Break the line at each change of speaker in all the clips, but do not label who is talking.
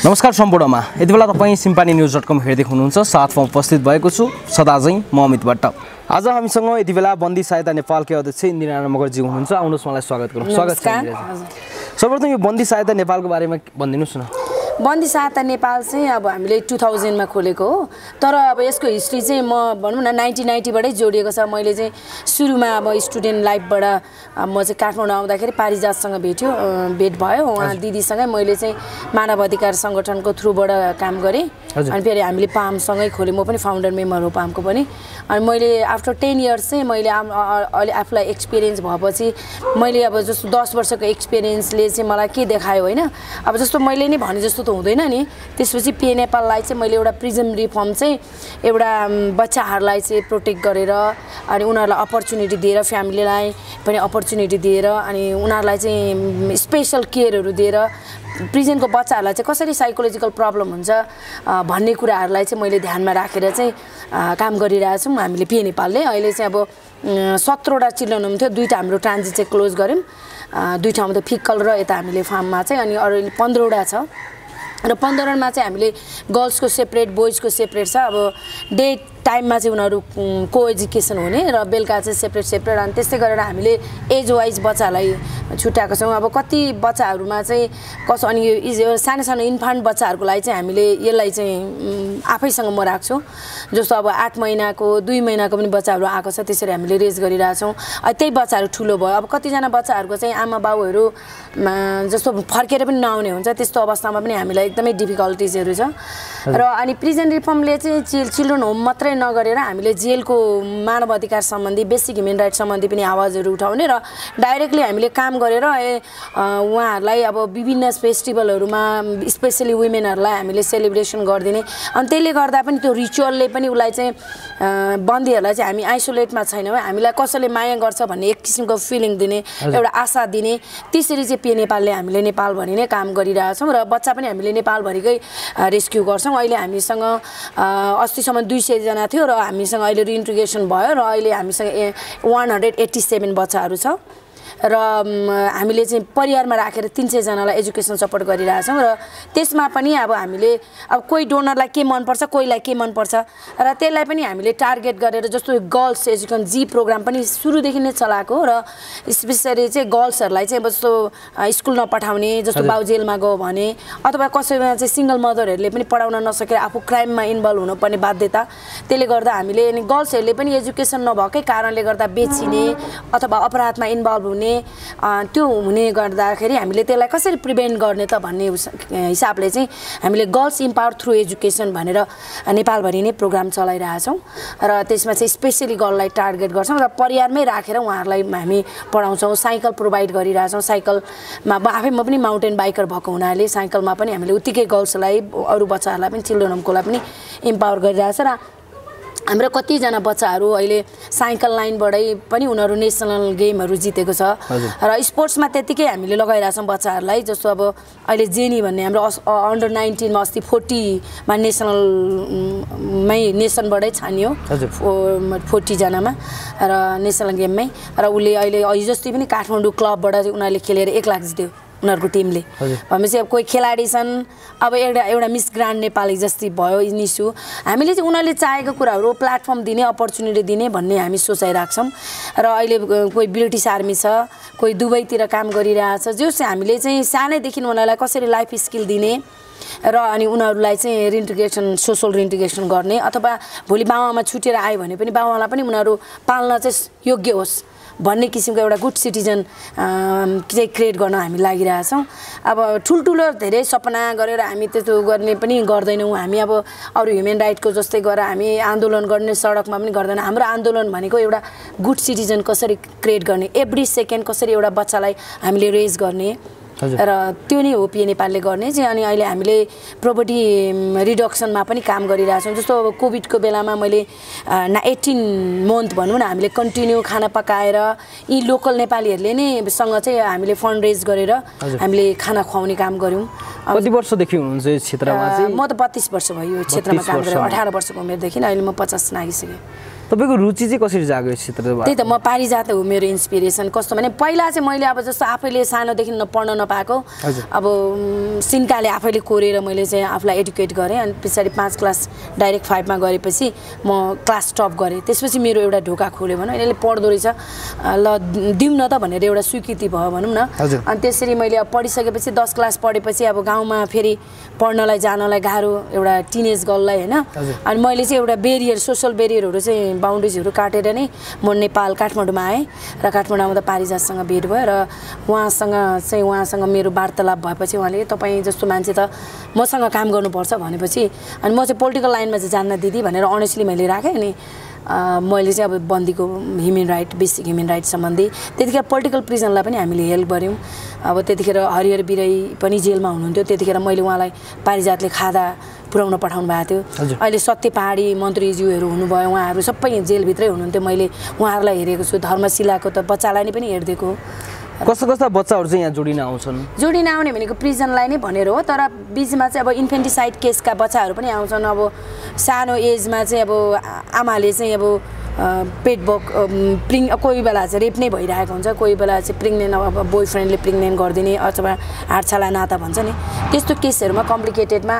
नमस्कार सम्पूर्णमा यति बेला तपाईं सिम्पानी न्यूज.com हेर्दै हुनुहुन्छ। साथमा उपस्थित भएको छु सदाझै म अमित भट्ट। आज हामीसँग यति बेला बन्दी सहायता नेपालकै अध्यक्ष इन्दिरा मगरजी हुनुहुन्छ। आउनुहोस् मलाई स्वागत गरौँ। स्वागत छ इन्दिराजी। सर्वप्रथम यो बन्दी सहायता नेपालको बारेमा भनिदिनुस् न।
बन्दी सहायता नेपाल चाहिँ अब हामीले 2000 मा खोलेको हो, तर अब यसको हिस्ट्री चाहिँ म भनौँ न 1990 बाटै जोडिएको छ। मैले चाहिँ सुरुमा अब स्टुडेन्ट लाइफबाट म चाहिँ काठमाडौँ आउँदाखेरि पारिजातसँग भेट भयो। उहाँ दिदीसँगै मैले चाहिँ मानव अधिकार सङ्गठनको थ्रुबाट काम गरेँ। अनि फेरि हामीले पामसँगै खोलेँ, म पनि फाउन्डर मेम्बर हो पामको पनि। अनि मैले आफ्टर 10 इयर्स चाहिँ मैले अलि आफूलाई एक्सपिरियन्स भएपछि मैले अब जस्तो 10 वर्षको एक्सपिरियन्सले चाहिँ मलाई के देखायो होइन, अब जस्तो मैले नै भने जस्तो हुँदैन नि। त्यसपछि पे नेपाललाई चाहिँ मैले एउटा प्रिजन रिफर्म चाहिँ एउटा बच्चाहरूलाई चाहिँ प्रोटेक्ट गरेर अनि उनीहरूलाई अपर्च्युनिटी दिएर, फ्यामिलीलाई पनि अपर्च्युनिटी दिएर अनि उनीहरूलाई चाहिँ स्पेसल केयरहरू दिएर प्रिजनको बच्चाहरूलाई चाहिँ कसरी साइकोलोजिकल प्रब्लम हुन्छ भन्ने कुराहरूलाई चाहिँ मैले ध्यानमा राखेर चाहिँ काम गरिरहेको छौँ हामीले पे नेपालले। अहिले चाहिँ अब 17वटा चिल्ड्रन होम थियो, 2टा हाम्रो ट्रान्जिट चाहिँ क्लोज गऱ्यौँ, 2 ठाउँमा त फिक्कल र यता हामीले फार्ममा चाहिँ, अनि अरू 15वटा छ र 15मा चाहिँ हामीले गर्ल्सको सेपरेट बोइजको सेपरेट छ। अब डे टाइममा चाहिँ उनीहरू को एजुकेसन हुने र बेलुका चाहिँ सेपरेट अनि त्यस्तै गरेर हामीले एज वाइज बच्चाहरूलाई छुट्याएको छौँ। अब कति बच्चाहरूमा चाहिँ कसो अनि यो सानो सानो इन्फान्ट बच्चाहरूको लागि चाहिँ हामीले यसलाई चाहिँ आफैसँग म राख्छु। जस्तो अब 8 महिनाको 2 महिनाको पनि बच्चाहरू आएको छ, त्यसरी हामीले रेज गरिरहेछौँ। त्यही बच्चाहरू ठुलो भयो, अब कतिजना बच्चाहरूको चाहिँ आमा बाउहरू जस्तो फर्केर पनि नआउने हुन्छ, त्यस्तो अवस्थामा पनि हामीलाई एकदमै डिफिकल्टिजहरू छ। र अनि प्रिजन रिफर्मले चाहिँ चिल्ड्रन होम मात्रै नगरेर हामीले जेलको मानव अधिकार सम्बन्धी बेसिक ह्युमन राइट सम्बन्धी पनि आवाजहरू उठाउने र डाइरेक्टली हामीले काम गरेर उहाँहरूलाई अब विभिन्न फेस्टिभलहरूमा स्पेसली वुमेनहरूलाई हामीले सेलिब्रेसन गरिदिने। अनि त्यसले गर्दा पनि त्यो रिचुअलले पनि उसलाई चाहिँ बन्दीहरूलाई चाहिँ हामी आइसोलेटमा छैनौँ, हामीलाई कसैले माया गर्छ भन्ने एक किसिमको फिलिङ दिने, एउटा आशा दिने। त्यसरी चाहिँ पे नेपालले हामीले नेपालभरि नै काम गरिरहेछौँ र बच्चा पनि हामीले नेपालभरिकै रेस्क्यु गर्छौँ। अहिले हामीसँग अस्तिसम्म 200 जना थियो र हामीसँग अहिले रिइन्टिग्रेसन भयो र अहिले हामीसँग 187 बच्चाहरू छ र हामीले चाहिँ परिवारमा राखेर 300 जनालाई एजुकेसन सपोर्ट गरिरहेछौँ। र त्यसमा पनि अब हामीले अब कोही डोनरलाई के मनपर्छ, कोहीलाई के मनपर्छ र त्यसलाई पनि हामीले टार्गेट गरेर जस्तो गर्ल्स एजुकेसन जी प्रोग्राम पनि सुरुदेखि नै चलाएको र स्पेसली चाहिँ गर्ल्सहरूलाई चाहिँ जस्तो स्कुल नपठाउने, जस्तो बाउ जेलमा गयो भने अथवा कसैमा चाहिँ सिङ्गल मदरहरूले पनि पढाउन नसकेर आफू क्राइममा इन्भल्भ हुनुपर्ने बाध्यता, त्यसले गर्दा हामीले अनि गर्ल्सहरूले पनि एजुकेसन नभएकै कारणले गर्दा बेचिने अथवा अपराधमा इन्भल्भ हुने त्यो हुने गर्दाखेरि हामीले त्यसलाई कसरी प्रिभेन्ट गर्ने त भन्ने हिसाबले चाहिँ हामीले गर्ल्स इम्पावर थ्रु एजुकेसन भनेर नेपालभरि नै प्रोग्राम चलाइरहेछौँ र त्यसमा चाहिँ स्पेसली गर्ललाई टार्गेट गर्छौँ र परिवारमै राखेर उहाँहरूलाई हामी पढाउँछौँ। साइकल प्रोभाइड गरिरहेछौँ। साइकलमा आफै म पनि माउन्टेन बाइकर भएको हुनाले साइकलमा पनि हामीले उत्तिकै गर्ल्सलाई अरू बच्चाहरूलाई पनि चिल्ड्रन होमकोलाई पनि इम्पावर गरिरहेछ र हाम्रो कतिजना बच्चाहरू अहिले साइकल लाइनबाटै पनि उनीहरू नेसनल गेमहरू जितेको छ र स्पोर्ट्समा त्यतिकै हामीले लगाइरहेछौँ बच्चाहरूलाई। जस्तो अब अहिले जेनी भन्ने हाम्रो अन्डर 19 मा अस्ति 40 मा नेसनबाटै छानियो 40 जनामा र नेसनल गेममै र उसले अहिले हिजोस्ति पनि काठमाडौँ क्लबबाट उनीहरूले खेलेर 1 लाख जित्यो उनीहरूको टिमले। भनेपछि अब कोही खेलाडी छन्, अब एउटा मिस ग्रान्ड नेपाली जस्तै भयो निसु। हामीले चाहिँ उनीहरूले चाहेको कुराहरू प्लेटफर्म दिने, अपर्च्युनिटी दिने भन्ने हामी सोचाइ राख्छौँ। र अहिले कोही ब्रिटिस आर्मी छ, कोही दुबईतिर काम गरिरहेछ, जो चाहिँ हामीले चाहिँ सानैदेखि उनीहरूलाई कसरी लाइफ स्किल दिने र अनि उनीहरूलाई चाहिँ रिइन्टिग्रेसन, सोसल रिइन्टिग्रेसन गर्ने अथवा भोलि बाउआमा छुटेर आयो भने पनि बाउआलाई पनि उनीहरू पाल्न चाहिँ योग्य होस् भन्ने किसिमको एउटा गुड सिटिजन चाहिँ क्रिएट गर्न हामी लागिरहेछौँ। अब ठुल्ठुलो धेरै सपना गरेर हामी त्यस्तो गर्ने पनि गर्दैनौँ। हामी अब अरू ह्युमन राइटको जस्तै गरेर हामी आन्दोलन गर्ने सडकमा पनि गर्दैनौँ। हाम्रो आन्दोलन भनेको एउटा गुड सिटिजन कसरी क्रिएट गर्ने, एभ्री सेकेन्ड कसरी एउटा बच्चालाई हामीले रेज गर्ने र त्यो नै हो पे नेपालले गर्ने चाहिँ। अनि अहिले हामीले प्रोपर्टी रिडक्सनमा पनि काम गरिरहेछौँ। जस्तो अब कोभिडको बेलामा मैले 18 मन्थ भनौँ न हामीले कन्टिन्यू खाना पकाएर यी लोकल नेपालीहरूले नै सँग चाहिँ हामीले फन्ड रेज गरेर हामीले खाना खुवाउने काम गऱ्यौँ।
कति वर्षदेखि हुनुहुन्छ यो क्षेत्रमा चाहिँ?
म त 32 वर्ष भयो यो क्षेत्रमा काम गरेर, 18 वर्षको उमेरदेखि अहिले म 50 नागिसकेँ।
तपाईको रुचि चाहिँ कसरी जाग्यो यस क्षेत्रमा?
त्यही त म पारिजात हो मेरो इन्स्पिरेसन। कस्तो भने पहिला चाहिँ मैले अब जस्तो आफैले सानोदेखि पढ्न नपाएको अब सिन्काले आफैले कोरेर मैले चाहिँ आफूलाई एडुकेट गरेँ अनि पछाडि 5 क्लास डाइरेक्ट 5 मा गरेपछि म क्लास टप गरेँ। त्यसपछि मेरो एउटा ढोका खोल्यो भनौँ यसले पढ्दो रहेछ ल दिउँ न त भनेर एउटा स्वीकृति भयो भनौँ न। अनि त्यसरी मैले अब पढिसकेपछि 10 क्लास पढेपछि अब गाउँमा फेरि पढ्नलाई जानलाई गाह्रो एउटा टिनेज गर्ललाई होइन। अनि मैले चाहिँ एउटा बेरियर सोसल बेरियरहरू चाहिँ बााउन्ड्रिजहरू काटेर नै म नेपाल काठमाडौँमा आएँ र काठमाडौँ आउँदा पारिजातसँग भेट भयो र उहाँसँग मेरो वार्तालाप भएपछि उहाँले तपाईँ जस्तो मान्छे त मसँग काम गर्नुपर्छ भनेपछि अनि म चाहिँ पोलिटिकल लाइनमा चाहिँ जान्न दिदी भनेर अनेस्टली मैले राखेँ। अनि मैले चाहिँ अब बन्दीको human right basic human right सम्बन्धी त्यतिखेर पोलिटिकल प्रिजनलाई पनि हामीले हेल्प गऱ्यौँ। अब त्यतिखेर हरिहर बिराई पनि जेलमा हुनुहुन्थ्यो त्यतिखेर मैले उहाँलाई पारिजातले खादा पुर्याउन पठाउनु भएको थियो। अहिले सत्य पहाडी मन्त्रीज्यूहरू हुनुभयो उहाँहरू सबै जेलभित्रै हुनुहुन्थ्यो। मैले उहाँहरूलाई हेरेको छु। धर्मशिलाको त बच्चालाई पनि हेरिदिएको।
कस्ता कस्ता बच्चाहरू चाहिँ यहाँ जोडिन आउँछन्? जोडिन
आउने भनेको प्रिजनलाई नै भनेर हो तर बिचमा चाहिँ अब इन्फेन्टिसाइड केसका बच्चाहरू पनि आउँछन्। अब सानो एजमा चाहिँ अब आमाले चाहिँ अब पेट कोही बेला चाहिँ रेप नै भइरहेको हुन्छ कोही बेला चाहिँ प्रेग्नेन्ट अब बोयफ्रेन्डले प्रेग्नेन्ट गरिदिने अथवा हाडछाला नाता भन्छ नि त्यस्तो केसहरूमा कम्प्लिकेटेडमा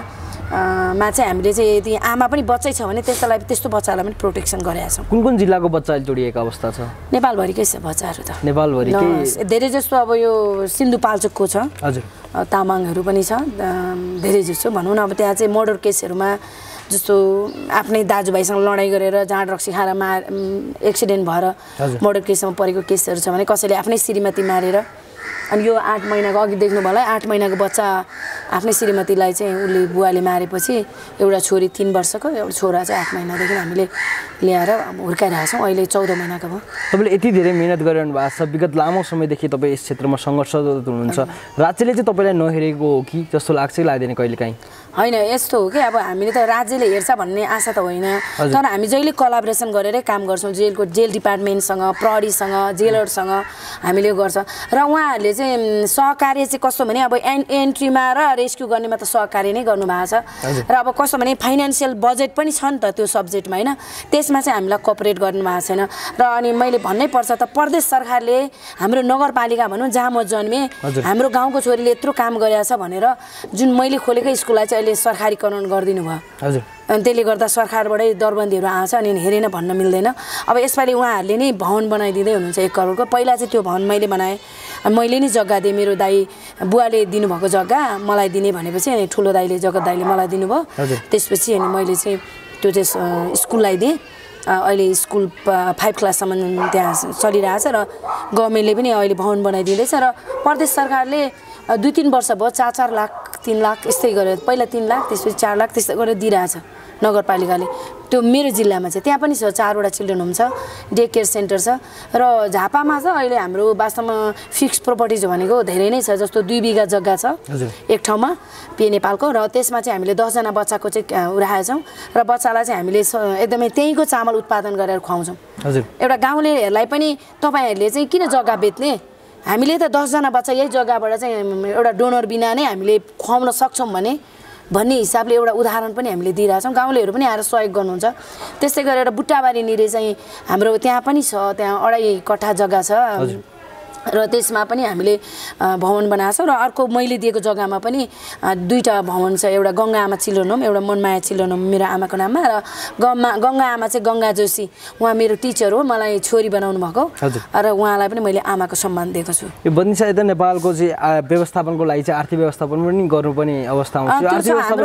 चाहिँ हामीले चाहिँ यदि आमा पनि बच्चै छ भने त्यस्तो बच्चालाई पनि प्रोटेक्सन गरेका छौँ।
कुन कुन जिल्लाको बच्चाले जोडिएको अवस्था छ?
नेपालभरिकै छ बच्चाहरू त।
नेपालभरिकै
धेरै जस्तो अब यो सिन्धुपाल्चोकको छ हजुर तामाङहरू पनि छ धेरै जस्तो भनौँ न। अब त्यहाँ चाहिँ मर्डर केसहरूमा जस्तो आफ्नै दाजुभाइसँग लडाइँ गरेर जाँड रक्सी खाएर एक्सिडेन्ट भएर मर्डर केसमा परेको केसहरू छ भने कसैले आफ्नै श्रीमती मारेर अनि यो 8 महिनाको अघि देख्नु भयो 8 महिनाको बच्चा आफ्नै श्रीमतीलाई चाहिँ उसले बुवाले मारेपछि एउटा छोरी 3 वर्षको एउटा छोरा चाहिँ 8 महिनादेखि हामीले ल्याएर हुर्काइरहेको छौँ। अहिले 14 महिनाको भयो।
तपाईँले यति धेरै मेहनत गरिरहनु भएको छ विगत लामो समयदेखि तपाईँ यस क्षेत्रमा सङ्घर्षरत हुनुहुन्छ। राज्यले चाहिँ तपाईँलाई नहेरेको हो कि जस्तो लाग्छ कि लाग्दैन कहिलेकाहीँ?
होइन यस्तो हो कि अब हामीले त राज्यले हेर्छ भन्ने आशा त होइन तर हामी जहिले कोलाबोरेसन गरेरै काम गर्छौँ। जेल डिपार्टमेन्टसँग प्रहरीसँग जेलरसँग हामीले गर्छ र उहाँहरूले चाहिँ सहकार्य चाहिँ कस्तो भने अब एन्ट्रीमा र रेस्क्यु गर्नेमा त सहकार्य नै गर्नुभएको छ र अब कस्तो भने फाइनेन्सियल बजेट पनि छ नि त त्यो सब्जेक्टमा होइन त्यसमा चाहिँ हामीलाई कोअपरेट गर्नुभएको छैन। र अनि मैले भन्नै पर्छ त प्रदेश सरकारले हाम्रो नगरपालिका भनौँ जहाँ म जन्मेँ हाम्रो गाउँको छोरीले यत्रो काम गरेको छ भनेर जुन मैले खोलेकै स्कुललाई चाहिँ अहिले सरकारीकरण गरिदिनु भयो हजुर। अनि त्यसले गर्दा सरकारबाटै दरबन्दीहरू आउँछ अनि हेरेन भन्न मिल्दैन। अब यसपालि उहाँहरूले नै भवन बनाइदिँदै हुनुहुन्छ 1 करोडको। पहिला चाहिँ त्यो भवन मैले बनाएँ मैले नै जग्गा दिएँ मेरो दाइ बुवाले दिनुभएको जग्गा मलाई दिने भनेपछि अनि ठुलो दाइले जगत दाइले मलाई दिनुभयो। त्यसपछि अनि मैले चाहिँ त्यो चाहिँ स्कुललाई दिएँ। अहिले स्कुल 5 क्लाससम्म त्यहाँ चलिरहेछ र गभर्मेन्टले पनि अहिले भवन बनाइदिँदैछ र प्रदेश सरकारले 2-3 वर्ष भयो 4-4 लाख 3 लाख यस्तै गरेर पहिला 3 लाख त्यसपछि 4 लाख त्यस्तै गरेर दिइरहेछ नगरपालिकाले। त्यो मेरो जिल्लामा चाहिँ त्यहाँ पनि छ 4वटा चिल्ड्रेन होम छ डे केयर सेन्टर छ र झापामा छ अहिले हाम्रो वास्तवमा फिक्स प्रोपर्टिज भनेको धेरै नै छ जस्तो 2 बिघा जग्गा छ एक ठाउँमा पे नेपालको र त्यसमा चाहिँ हामीले 10 जना बच्चाको चाहिँ राखेका छौँ र बच्चालाई चाहिँ हामीले एकदमै त्यहीँको चामल उत्पादन गरेर खुवाउँछौँ हजुर। एउटा गाउँलेहरूलाई पनि तपाईँहरूले चाहिँ किन जग्गा बेच्ने हामीले त 10 जना बच्चा यही जग्गाबाट चाहिँ एउटा डोनर बिना नै हामीले खुवाउन सक्छौँ भन्ने हिसाबले एउटा उदाहरण पनि हामीले दिइरहेछौँ। गाउँलेहरू पनि आएर सहयोग गर्नुहुन्छ। त्यस्तै गरेर बुट्टाबारी निरे चाहिँ हाम्रो त्यहाँ पनि छ त्यहाँ 2.5 कट्ठा जग्गा छ र त्यसमा पनि हामीले भवन बनाएको छौँ र अर्को मैले दिएको जग्गामा पनि 2टा भवन छ एउटा गङ्गा आमा चिल्ड्रेन होम एउटा मनमाया चिल्ड्रेन होम मेरो आमाको नाममा र गङ्गा आमा चाहिँ गङ्गा जोशी उहाँ मेरो टिचर हो मलाई छोरी बनाउनु भएको र उहाँलाई पनि मैले आमाको सम्मान दिएको छु।
यो बन्दी सहायता नेपालको चाहिँ व्यवस्थापनको लागि चाहिँ आर्थिक व्यवस्थापन पनि गर्नुपर्ने अवस्था आउँछ।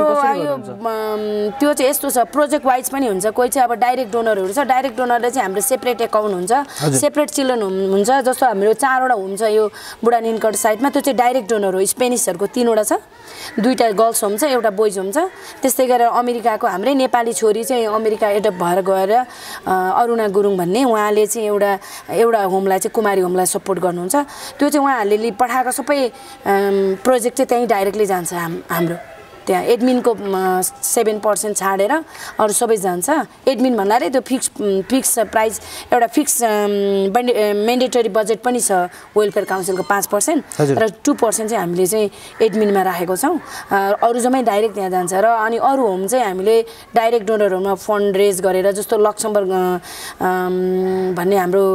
त्यो चाहिँ यस्तो छ प्रोजेक्ट वाइज पनि हुन्छ कोही चाहिँ अब डाइरेक्ट डोनरहरू छ डाइरेक्ट डोनरले चाहिँ हाम्रो सेपरेट एकाउन्ट हुन्छ सेपरेट चिल्ड्रेन होम हुन्छ जस्तो हाम्रो 4वटा होम छ यो बुढा निनकट साइडमा त्यो चाहिँ डाइरेक्ट डोनर हो। स्पेनिसहरूको 3वटा छ 2टा गर्ल्स होम छ एउटा बोइज होम छ। त्यस्तै गरेर अमेरिकाको हाम्रै नेपाली छोरी चाहिँ अमेरिका एडप्ट भएर गएर अरुणा गुरुङ भन्ने उहाँले चाहिँ एउटा होमलाई चाहिँ कुमारी होमलाई सपोर्ट गर्नुहुन्छ। त्यो चाहिँ उहाँहरूले पठाएको सबै प्रोजेक्ट चाहिँ त्यहीँ डाइरेक्टली जान्छ हाम्रो त्यहाँ एडमिनको 7% छाडेर अरू सबै जान्छ एडमिन भन्नाले त्यो फिक्स प्राइस एउटा फिक्स म्यान्डेटरी बजेट पनि छ वेलफेयर काउन्सिलको 5% र 2% चाहिँ हामीले चाहिँ एडमिनमा राखेको छौँ अरू जम्मै डाइरेक्ट त्यहाँ जान्छ र अनि अरू होम चाहिँ हामीले डाइरेक्ट डोनरहरूमा फन्ड रेज गरेर जस्तो लक्समबर्ग भन्ने हाम्रो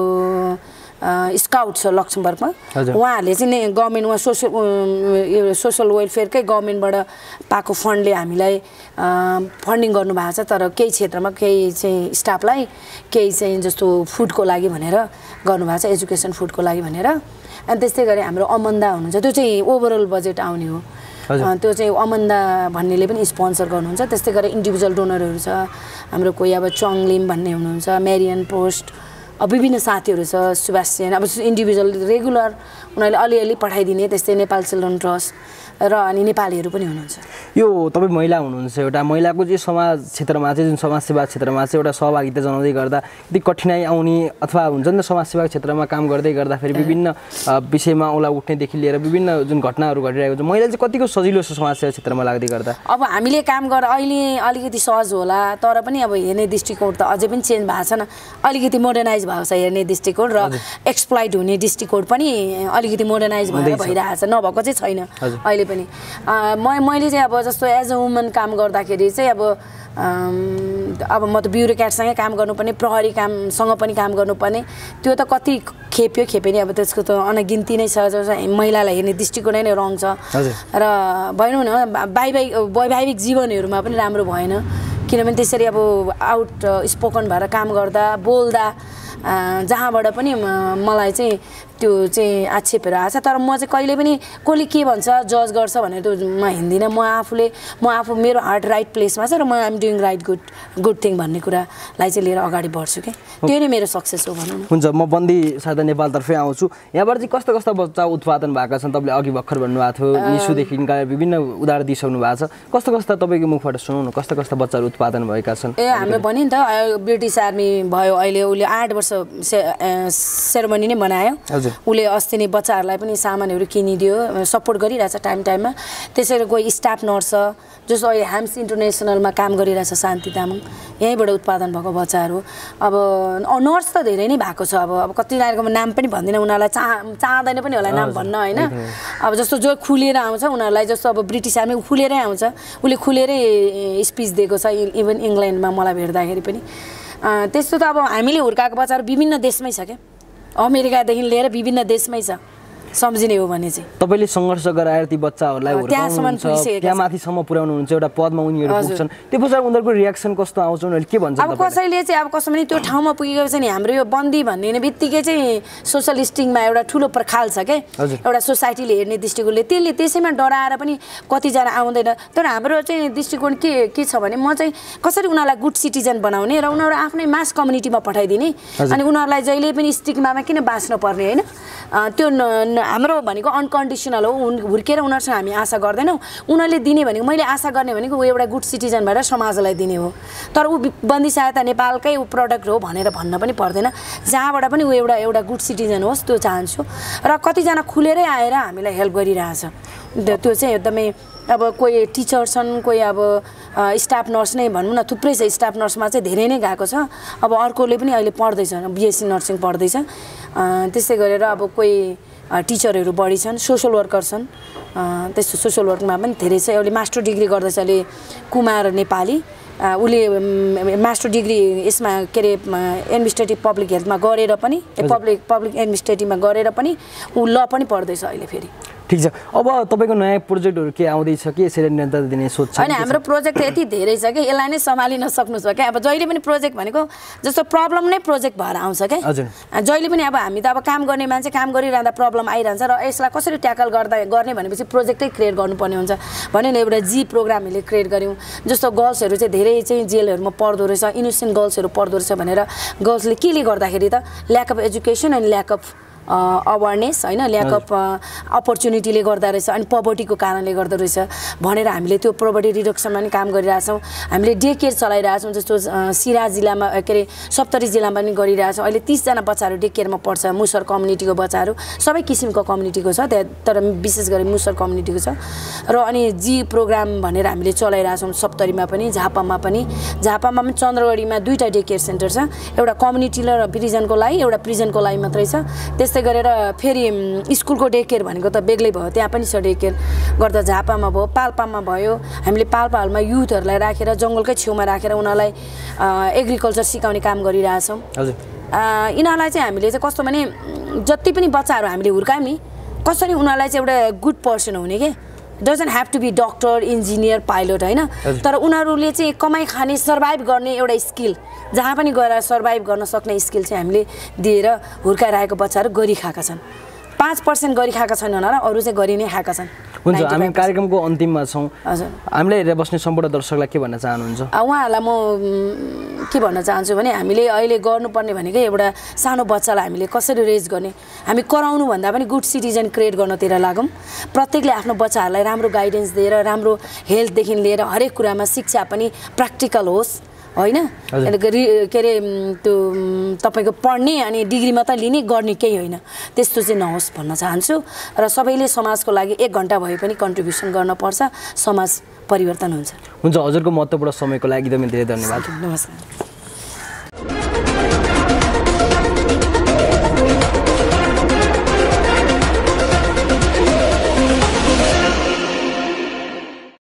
स्काउट छ लक्समबर्गमा उहाँहरूले चाहिँ गभर्मेन्ट उहाँ सोसल वेलफेयरकै गभर्मेन्टबाट पाएको फन्डले हामीलाई फन्डिङ गर्नुभएको छ तर केही क्षेत्रमा केही चाहिँ स्टाफलाई केही चाहिँ जस्तो फुडको लागि भनेर गर्नुभएको छ एजुकेसन फुडको लागि भनेर अनि त्यस्तै गरी हाम्रो अमन्दा हुनुहुन्छ त्यो चाहिँ ओभरअल बजेट आउने हो त्यो चाहिँ अमन्दा भन्नेले पनि स्पोन्सर गर्नुहुन्छ त्यस्तै गरेर इन्डिभिजुअल डोनरहरू छ हाम्रो कोही अब चङलिम भन्ने हुनुहुन्छ मेरियन पोस्ट विभिन्न साथीहरू छ सुभाषचन्द्र अब इन्डिभिजुअल रेगुलर उनीहरूले अलिअलि पठाइदिने त्यस्तै नेपाल चिल्ड्रन ट्रस्ट र अनि नेपालीहरू पनि हुनुहुन्छ
यो तपाईँ महिला हुनुहुन्छ एउटा महिलाको चाहिँ समाज क्षेत्रमा चाहिँ जुन समाजसेवा क्षेत्रमा चाहिँ एउटा सहभागिता जनाउँदै गर्दा यदि कठिनाइ आउने अथवा हुन्छ नि त समाजसेवा क्षेत्रमा काम गर्दै गर्दाखेरि विभिन्न विषयमा औला उठ्नेदेखि लिएर विभिन्न जुन घटनाहरू घटिरहेको छ महिला चाहिँ कतिको सजिलो छ समाजसेवा क्षेत्रमा लाग्दै गर्दा
अब हामीले काम गरेर अहिले अलिकति सहज होला तर पनि अब हेर्ने दृष्टिकोण त अझै पनि चेन्ज भएको छैन अलिकति मोडर्नाइज भएको छ हेर्ने दृष्टिकोण र एक्सप्लोइट हुने दृष्टिकोण पनि अलिकति मोडर्नाइज भएर भइरहेको छ नभएको चाहिँ छैन अहिले पनि मैले चाहिँ अब जस्तो एज अ वुमन काम गर्दाखेरि चाहिँ अब म त ब्युरोक्राटसँगै काम गर्नुपर्ने प्रहरी कामसँग पनि काम गर्नुपर्ने त्यो त कति खेप्यो नि अब त्यसको त अनगिन्ती नै छ महिलालाई हेर्ने दृष्टिकोण नै रङ छ र भनौँ न वैवाहिक जीवनहरूमा पनि राम्रो भएन किनभने त्यसरी अब आउट स्पोकन भएर काम गर्दा बोल्दा जहाँबाट पनि मलाई चाहिँ त्यो चाहिँ आक्षेपहरू आएको छ तर म चाहिँ कहिले पनि कसले के भन्छ जज गर्छ भनेर त्यो म हिँड्दिनँ म आफू मेरो हार्ट राइट प्लेसमा छ र म I'm doing right good thing भन्ने कुरालाई चाहिँ लिएर अगाडि बढ्छु कि त्यो नै मेरो सक्सेस हो भनौँ न
हुन्छ म बन्दी सहायता नेपालतर्फै आउँछु यहाँबाट चाहिँ कस्ता कस्ता बच्चा उत्पादन भएका छन् तपाईँले अघि भर्खर भन्नुभएको थियो निशुदेखि विभिन्न उदाहरण दिइसक्नु भएको छ कस्ता कस्ता तपाईँको मुखबाट सुनाउनु कस्ता कस्ता बच्चाहरू उत्पादन भएका छन्
हाम्रो भन्यो नि त ब्रिटिस आर्मी भयो अहिले उसले 8 वर्ष सेरेमनी नै बनायो उसले अस्ति नै बच्चाहरूलाई पनि सामानहरू किनिदियो सपोर्ट गरिरहेछ टाइममा त्यसैले कोही स्टाफ नर्स छ जस्तो अहिले हाम्स इन्टरनेसनलमा काम गरिरहेछ शान्ति तामाङ यहीँबाट उत्पादन भएको बच्चाहरू अब नर्स त धेरै नै भएको छ अब कतिजनाको नाम पनि भन्दिनँ उनीहरूलाई चाहँदैन पनि होला नाम भन्न होइन अब जस्तो जो खुलेर आउँछ उनीहरूलाई जस्तो अब ब्रिटिस आर्मी खुलेरै आउँछ उसले खुलेरै स्पिच दिएको छ इभन इङ्ल्यान्डमा मलाई भेट्दाखेरि पनि त्यस्तो त अब हामीले हुर्काएको बच्चाहरू विभिन्न देशमै छ क्या अमेरिकादेखि लिएर विभिन्न देशमै छ सम्झिने हो भने चाहिँ
तपाईले सङ्घर्ष गराएर ती बच्चाहरूलाई हुर्काउनुहुन्छ त्यहाँ माथिसम्म पुर्याउनुहुन्छ एउटा पदमा उनीहरू पुग्छन् त्यो पछाडि उनीहरूको रियाक्सन कस्तो आउँछ उनीहरूले के भन्छ
अब कसैले चाहिँ अब कसै पनि त्यो ठाउँमा पुगेको छ नि हाम्रो यो बन्दी भन्ने बित्तिकै चाहिँ सोसल स्टिङमा एउटा ठुलो पर्खाल छ क्या एउटा सोसाइटीले हेर्ने दृष्टिकोणले त्यसले त्यसैमा डराएर पनि कतिजना आउँदैन तर हाम्रो चाहिँ दृष्टिकोण के छ भने म चाहिँ कसरी उनीहरूलाई गुड सिटिजन बनाउने र उनीहरू आफ्नै मास कम्युनिटीमा पठाइदिने अनि उनीहरूलाई जहिले पनि स्टिगमामा किन बाँच्नु पर्ने होइन त्यो हाम्रो भनेको अनकन्डिसनल हो हुर्केर उनीहरूसँग हामी आशा गर्दैनौँ उनीहरूले दिने भनेको मैले आशा गर्ने भनेको ऊ एउटा गुड सिटिजन भएर समाजलाई दिने हो तर ऊ बन्दी सहायता नेपालकै ऊ प्रडक्ट हो भनेर भन्न पनि पर्दैन जहाँबाट पनि ऊ एउटा गुड सिटिजन होस् त्यो चाहन्छु र कतिजना खुलेरै आएर हामीलाई हेल्प गरिरहेछ त्यो चाहिँ एकदमै अब कोही टिचर छन् कोही अब स्टाफ नर्स नै भनौँ न थुप्रै छ स्टाफ नर्समा चाहिँ धेरै नै गएको छ अब अर्कोले पनि अहिले पढ्दैछ बिएससी नर्सिङ पढ्दैछ त्यस्तै गरेर अब कोही टिचरहरू बढी छन् सोसल वर्कर छन् त्यस्तो सोसल वर्कमा पनि धेरै छ अहिले मास्टर डिग्री गर्दैछ अहिले कुमार नेपाली उसले मास्टर डिग्री यसमा के अरे एडमिनिस्ट्रेटिभ पब्लिक हेल्थमा गरेर पनि पब्लिक एडमिनिस्ट्रेटिभमा गरेर पनि ऊ ल पनि पढ्दैछ अहिले फेरि
ठीक छ अब तपाईँको नयाँ प्रोजेक्टहरू के आउँदैछ कि यसरी निरन्तर दिने सोच छ
होइन हाम्रो प्रोजेक्ट यति धेरै छ कि यसलाई नै सम्हालिन सक्नु छ क्या अब जहिले पनि प्रोजेक्ट भनेको जस्तो प्रब्लम नै प्रोजेक्ट भएर आउँछ क्या जहिले पनि अब हामी त अब काम गर्ने मान्छे काम गरिरहँदा प्रब्लम आइरहन्छ र यसलाई कसरी ट्याकल गर्ने भनेपछि प्रोजेक्टै क्रिएट गर्नुपर्ने हुन्छ भने एउटा जी प्रोग्रामहरूले क्रिएट गऱ्यौँ जस्तो गर्ल्सहरू चाहिँ धेरै चाहिँ जेलहरूमा पढ्दो रहेछ इनोसेन्ट गर्ल्सहरू पढ्दो रहेछ भनेर गर्ल्सले केले गर्दाखेरि त lack of education and lack of awareness होइन ल्याक अफ अपर्च्युनिटीले गर्दा रहेछ अनि पोभर्टीको कारणले गर्दा रहेछ भनेर हामीले त्यो पोभर्टी रिडक्सनमा पनि काम गरिरहेछौँ हामीले डे केयर चलाइरहेछौँ जस्तो सिरा जिल्लामा के अरे सप्तरी जिल्लामा पनि गरिरहेछौँ अहिले 30 जना बच्चाहरू डे केयरमा पढ्छ मुसर कम्युनिटीको बच्चाहरू सबै किसिमको कम्युनिटीको छ तर विशेष गरी मुसर कम्युनिटीको छ र अनि जी प्रोग्राम भनेर हामीले चलाइरहेछौँ सप्तरीमा पनि झापामा पनि चन्द्रगढीमा 2टा डे केयर सेन्टर छ एउटा कम्युनिटी र प्रिजनको लागि एउटा प्रिजनको लागि मात्रै छ त्यस्तै गरेर फेरि स्कुलको डे केयर भनेको त बेग्लै भयो त्यहाँ पनि छ डे केयर गर्दा झापामा भयो पाल्पामा भयो हामीले पाल्पामा युथहरूलाई राखेर जङ्गलकै छेउमा राखेर उनीहरूलाई एग्रिकल्चर सिकाउने काम गरिरहेछौँ
हजुर
यिनीहरूलाई चाहिँ हामीले चाहिँ कस्तो भने जति पनि बच्चाहरू हामीले हुर्कायौँ नि कसरी उनीहरूलाई चाहिँ एउटा गुड पर्सन हुने के doesn't have to be doctor engineer pilot होइन तर उनीहरूले चाहिँ कमाइ खाने सर्भाइभ गर्ने एउटा स्किल जहाँ पनि गएर सर्भाइभ गर्न सक्ने स्किल चाहिँ हामीले दिएर हुर्काइरहेको बच्चाहरू गरिखाएका छन् 5% गरिखाएका छैन होला र अरू चाहिँ गरि नै खाएका छन्
हुन्छ हामी कार्यक्रमको अन्तिममा छौँ
हजुर
हामीले हेरेर बस्ने सम्पूर्ण दर्शकलाई के भन्न चाहनुहुन्छ
उहाँहरूलाई म के भन्न चाहन्छु भने हामीले अहिले गर्नुपर्ने भनेकै एउटा सानो बच्चालाई हामीले कसरी रेज गर्ने हामी कराउनु भन्दा पनि गुड सिटिजन क्रिएट गर्नतिर लागौँ प्रत्येकले आफ्नो बच्चाहरूलाई राम्रो गाइडेन्स दिएर राम्रो हेल्थदेखि लिएर हरेक कुरामा शिक्षा पनि प्र्याक्टिकल होस् होइन के अरे त्यो तपाईँको पढ्ने अनि डिग्री मात्रै लिने गर्ने केही होइन त्यस्तो चाहिँ नहोस् भन्न चाहन्छु र सबैले समाजको लागि 1 घन्टा भए पनि कन्ट्रिब्युसन गर्नुपर्छ समाज परिवर्तन हुन्छ
हजुरको महत्त्वपूर्ण समयको लागि एकदमै धेरै धन्यवाद
नमस्कार